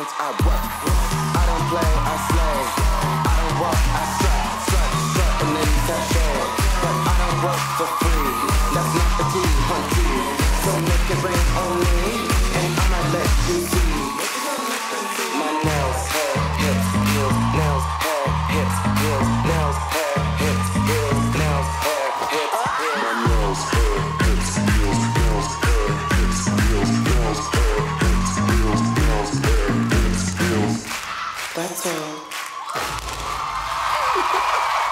lines, I work. I don't play, I slay. I don't walk, I strut, and then sashay. But I don't work for free. That's not the T1T. So make it rain on me, and I might let you see. My nails, hair, hips, heels, nails, hair, hips, heels, nails, hair, hips, heels, nails, hair, hips, heels. My nails, hair, hips, heels, nails, hair, hips, heels, nails, hair, hips, heels, nails, hair, hips, heels. That's all.